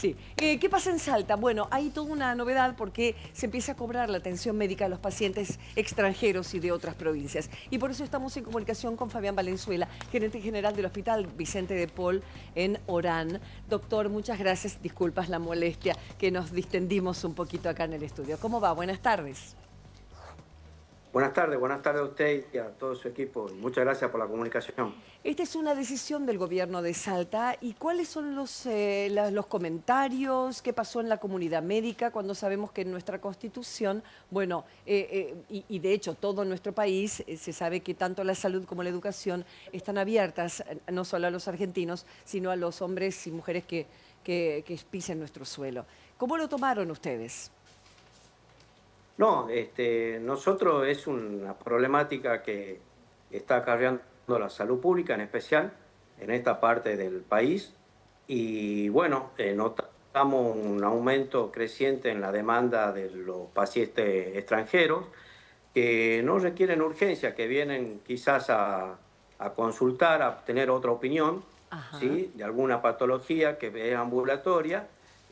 Sí. ¿Qué pasa en Salta? Bueno, hay toda una novedad porque se empieza a cobrar la atención médica a los pacientes extranjeros y de otras provincias. Y por eso estamos en comunicación con Fabián Valenzuela, gerente general del Hospital Vicente de Paul en Orán. Doctor, muchas gracias. Disculpas la molestia que nos distendimos un poquito acá en el estudio. ¿Cómo va? Buenas tardes. Buenas tardes a usted y a todo su equipo. Muchas gracias por la comunicación. Esta es una decisión del gobierno de Salta. ¿Y cuáles son los comentarios? ¿Qué pasó en la comunidad médica cuando sabemos que en nuestra Constitución, bueno, y de hecho todo en nuestro país, se sabe que tanto la salud como la educación están abiertas, no solo a los argentinos, sino a los hombres y mujeres que pisen nuestro suelo? ¿Cómo lo tomaron ustedes? No, nosotros es una problemática que está acarreando la salud pública en especial en esta parte del país y bueno, notamos un aumento creciente en la demanda de los pacientes extranjeros que no requieren urgencia, que vienen quizás a consultar, a tener otra opinión, Ajá. ¿sí? De alguna patología que es ambulatoria.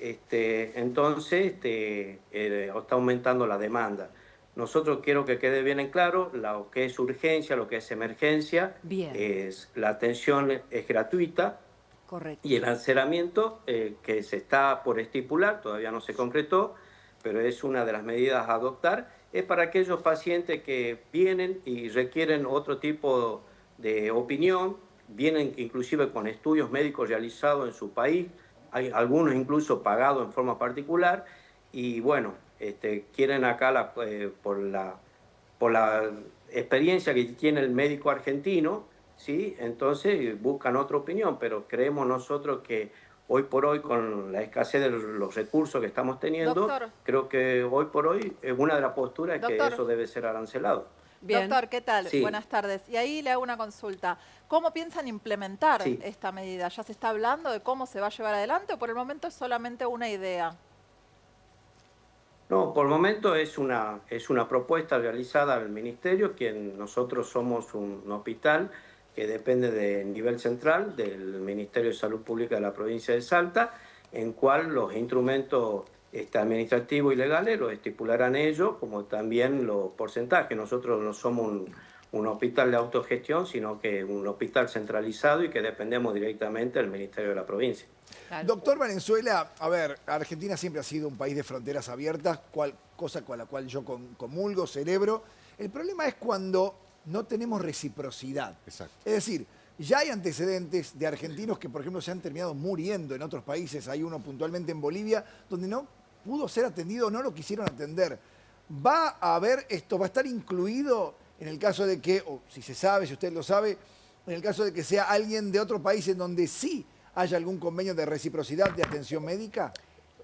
Entonces está aumentando la demanda. Nosotros quiero que quede bien en claro lo que es urgencia, lo que es emergencia, Bien, la atención es gratuita y correcto. el alceramiento que se está por estipular, todavía no se concretó, pero es una de las medidas a adoptar, es para aquellos pacientes que vienen y requieren otro tipo de opinión, vienen inclusive con estudios médicos realizados en su país, hay algunos incluso pagados en forma particular, y bueno, quieren acá por la experiencia que tiene el médico argentino, ¿sí? Entonces buscan otra opinión, pero creemos nosotros que hoy por hoy, con la escasez de los recursos que estamos teniendo, Doctor, creo que hoy por hoy una de las posturas es que doctor, eso debe ser arancelado. Bien. doctor, ¿qué tal? Sí, Buenas tardes. Y ahí le hago una consulta. ¿Cómo piensan implementar sí. esta medida? ¿Ya se está hablando de cómo se va a llevar adelante o por el momento es solamente una idea? No, por el momento es una propuesta realizada al Ministerio, quien nosotros somos un hospital que depende del nivel central del Ministerio de Salud Pública de la provincia de Salta, en cual los instrumentos administrativos y legales los estipularán ellos, como también los porcentajes. Nosotros no somos un hospital de autogestión, sino que un hospital centralizado y que dependemos directamente del Ministerio de la provincia. Claro. Doctor Valenzuela, a ver, Argentina siempre ha sido un país de fronteras abiertas, cosa con la cual yo comulgo, celebro. El problema es cuando no tenemos reciprocidad. Exacto. Es decir, ya hay antecedentes de argentinos que, por ejemplo, se han terminado muriendo en otros países. Hay uno puntualmente en Bolivia, donde no pudo ser atendido, no lo quisieron atender. ¿Va a haber esto, va a estar incluido en el caso de que, o si se sabe, si usted lo sabe, en el caso de que sea alguien de otro país en donde sí haya algún convenio de reciprocidad de atención médica?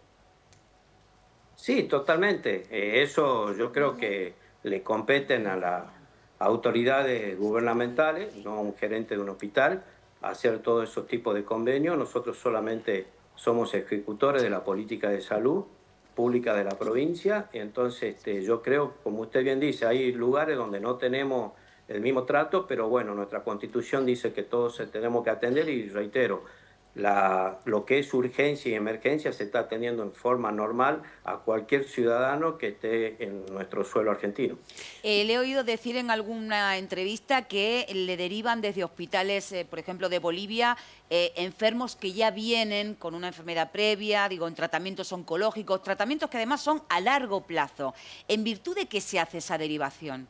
Sí, totalmente. Eso yo creo que le competen a las autoridades gubernamentales, no a un gerente de un hospital, hacer todos esos tipos de convenios. Nosotros solamente somos ejecutores de la política de salud pública de la provincia. Y entonces yo creo, como usted bien dice, hay lugares donde no tenemos el mismo trato, pero bueno, nuestra Constitución dice que todos tenemos que atender y reitero, lo que es urgencia y emergencia se está atendiendo en forma normal a cualquier ciudadano que esté en nuestro suelo argentino. Le he oído decir en alguna entrevista que le derivan desde hospitales, por ejemplo, de Bolivia, enfermos que ya vienen con una enfermedad previa, digo, en tratamientos oncológicos, tratamientos que además son a largo plazo. ¿En virtud de qué se hace esa derivación?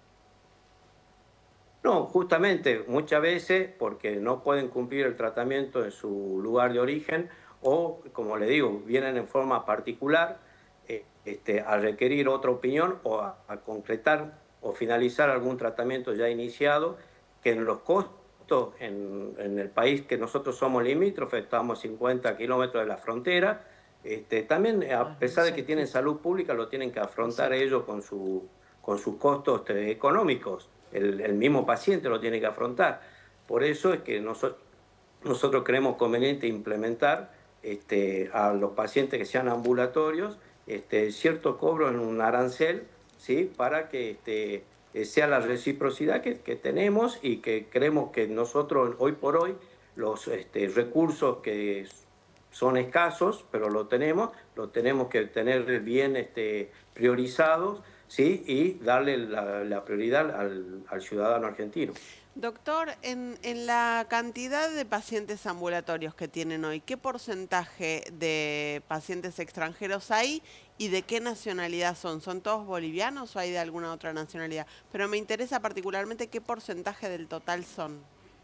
No, justamente muchas veces porque no pueden cumplir el tratamiento en su lugar de origen o, como le digo, vienen en forma particular a requerir otra opinión o a concretar o finalizar algún tratamiento ya iniciado, que en los costos en el país que nosotros somos limítrofes, estamos a 50 kilómetros de la frontera, también a pesar de que tienen salud pública lo tienen que afrontar ellos con sus costos económicos. El mismo paciente lo tiene que afrontar. Por eso es que nosotros creemos conveniente implementar a los pacientes que sean ambulatorios cierto cobro en un arancel, ¿sí? Para que sea la reciprocidad que tenemos y que creemos que nosotros hoy por hoy los recursos que son escasos, pero lo tenemos que tener bien priorizados, ¿sí? Y darle la prioridad al ciudadano argentino. Doctor, en la cantidad de pacientes ambulatorios que tienen hoy, ¿qué porcentaje de pacientes extranjeros hay y de qué nacionalidad son? ¿Son todos bolivianos o hay de alguna otra nacionalidad? Pero me interesa particularmente qué porcentaje del total son.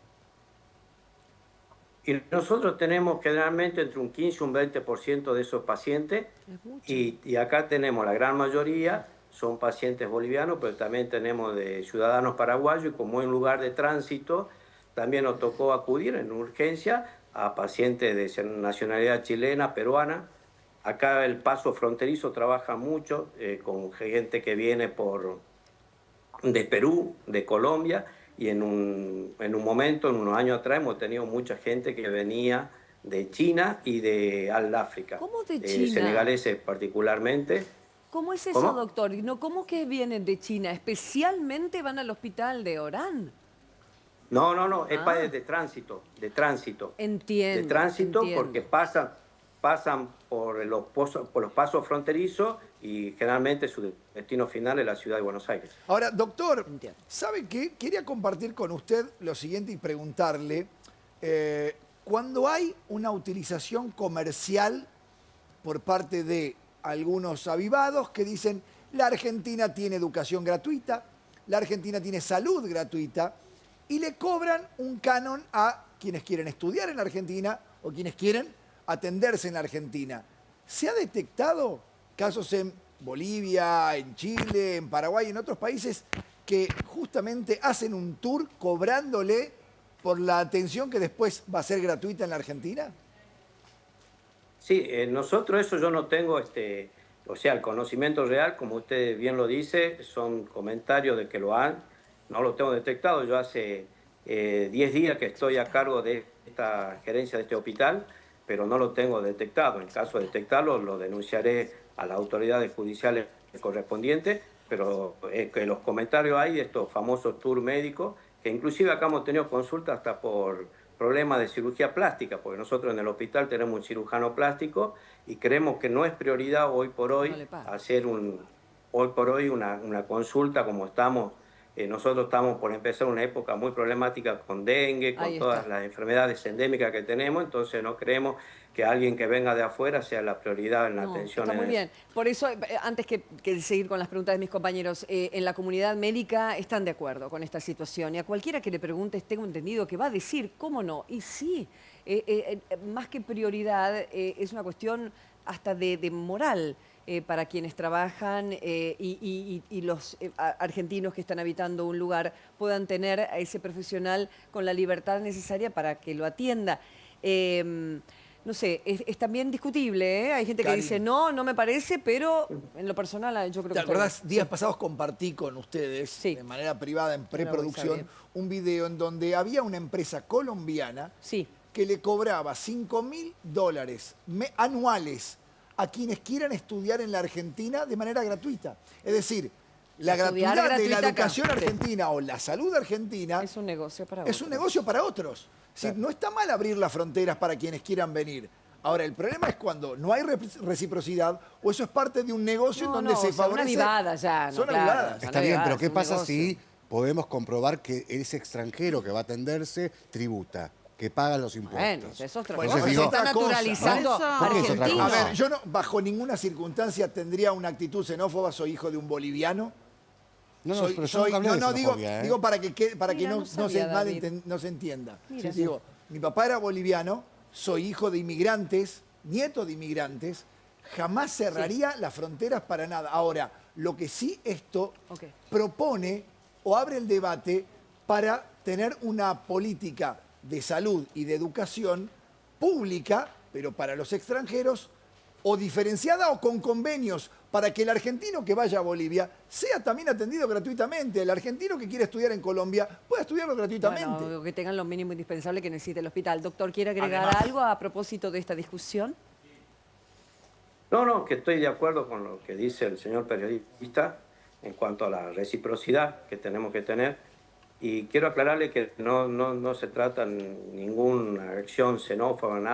Y nosotros tenemos generalmente entre un 15 y un 20% de esos pacientes, y acá tenemos la gran mayoría son pacientes bolivianos, pero también tenemos de ciudadanos paraguayos, y como es un lugar de tránsito, también nos tocó acudir en urgencia a pacientes de nacionalidad chilena, peruana. Acá el paso fronterizo trabaja mucho con gente que viene de Perú, de Colombia, y en un momento, en unos años atrás, hemos tenido mucha gente que venía de China y de África. ¿Cómo de China? Senegaleses particularmente. ¿Cómo es eso, doctor? No, ¿cómo que vienen de China? ¿Especialmente van al hospital de Orán? No, es para de tránsito, Entiendo. De tránsito, entiendo. Porque pasan por los pasos fronterizos y generalmente su destino final es la ciudad de Buenos Aires. Ahora, doctor, Entiendo. ¿sabe qué? Quería compartir con usted lo siguiente y preguntarle, cuando hay una utilización comercial por parte de algunos avivados que dicen la Argentina tiene educación gratuita, la Argentina tiene salud gratuita, y le cobran un canon a quienes quieren estudiar en la Argentina o quienes quieren atenderse en la Argentina. ¿Se ha detectado casos en Bolivia, en Chile, en Paraguay, en otros países que justamente hacen un tour cobrándole por la atención que después va a ser gratuita en la Argentina? Sí, nosotros eso yo no tengo, o sea, el conocimiento real, como usted bien lo dice, son comentarios de que no lo tengo detectado. Yo hace 10 días que estoy a cargo de esta gerencia de este hospital, pero no lo tengo detectado. En caso de detectarlo, lo denunciaré a las autoridades judiciales correspondientes, pero que los comentarios hay de estos famosos tours médicos, que inclusive acá hemos tenido consultas hasta por problemas de cirugía plástica, porque nosotros en el hospital tenemos un cirujano plástico y creemos que no es prioridad hoy por hoy hacer una consulta como estamos. Nosotros estamos por empezar una época muy problemática con dengue, con todas las enfermedades endémicas que tenemos, entonces no creemos que alguien que venga de afuera sea la prioridad en la atención. Está muy bien. Por eso, antes que seguir con las preguntas de mis compañeros, en la comunidad médica están de acuerdo con esta situación, y a cualquiera que le preguntes, tengo entendido que va a decir, ¿cómo no? Y sí, más que prioridad, es una cuestión hasta de moral. Para quienes trabajan y los argentinos que están habitando un lugar puedan tener a ese profesional con la libertad necesaria para que lo atienda. No sé, es también discutible, ¿eh? Hay gente que dice, no me parece, pero en lo personal yo creo que... ¿Te acordás? Días pasados compartí con ustedes, de manera privada, en preproducción, un video en donde había una empresa colombiana que le cobraba $5.000 anuales a quienes quieran estudiar en la Argentina de manera gratuita. Es decir, la gratuidad de la educación argentina o la salud argentina es un negocio para otros. Es un negocio para otros. Es decir, no está mal abrir las fronteras para quienes quieran venir. Ahora, el problema es cuando no hay reciprocidad o eso es parte de un negocio en donde se favorece... Son avivadas ya. Son avivadas. Está bien, pero ¿qué pasa si podemos comprobar que ese extranjero que va a atenderse tributa? Que pagan los impuestos. Bueno, eso es otra cosa. Entonces, Se está naturalizando argentino. A ver, yo no, bajo ninguna circunstancia tendría una actitud xenófoba. Soy hijo de un boliviano. Digo para que no se entienda. Digo, mi papá era boliviano, soy hijo de inmigrantes, nieto de inmigrantes, jamás cerraría las fronteras para nada. Ahora, lo que sí esto propone o abre el debate para tener una política de salud y de educación pública, pero para los extranjeros, o diferenciada o con convenios, para que el argentino que vaya a Bolivia sea también atendido gratuitamente. El argentino que quiere estudiar en Colombia pueda estudiarlo gratuitamente. Bueno, que tengan lo mínimo indispensable que necesite el hospital. Doctor, ¿quiere agregar algo a propósito de esta discusión? No, que estoy de acuerdo con lo que dice el señor periodista en cuanto a la reciprocidad que tenemos que tener. Y quiero aclararle que no se trata de ninguna acción xenófoba, nada,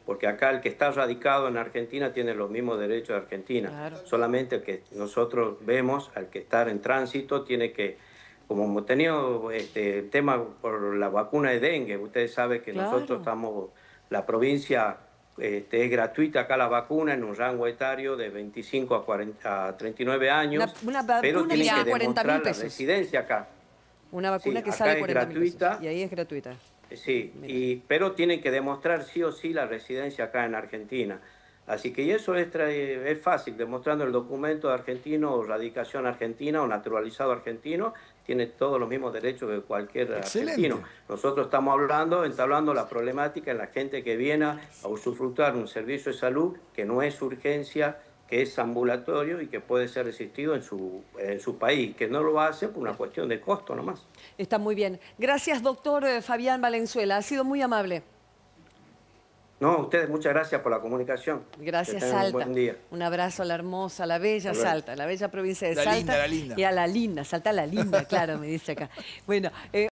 porque acá el que está radicado en Argentina tiene los mismos derechos de Argentina. Claro. Solamente que nosotros vemos al que está en tránsito tiene que, como hemos tenido el tema por la vacuna de dengue, ustedes saben que Claro. nosotros estamos, la provincia es gratuita acá la vacuna en un rango etario de 25 a 39 años, Una vacuna pero que tienen sale que 40.000 demostrar la pesos. residencia acá. Una vacuna Sí, que acá sale es 40.000 gratuita. pesos. Y ahí es gratuita. Sí, pero tienen que demostrar sí o sí la residencia acá en Argentina. Así que y eso es fácil, demostrando el documento argentino, o radicación argentina o naturalizado argentino, tiene todos los mismos derechos que cualquier argentino. Nosotros estamos entablando la problemática en la gente que viene a usufructuar un servicio de salud que no es urgencia, que es ambulatorio y que puede ser asistido en su país, que no lo hace por una cuestión de costo nomás. Está muy bien. Gracias, doctor Fabián Valenzuela. Ha sido muy amable. No, ustedes muchas gracias por la comunicación. Gracias, Que tengan Salta. un buen día. Un abrazo a la hermosa, a la bella Hasta luego. Salta, la bella provincia de La Salta. linda, la linda. Y a la linda, Salta la linda, claro, me dice acá. Bueno,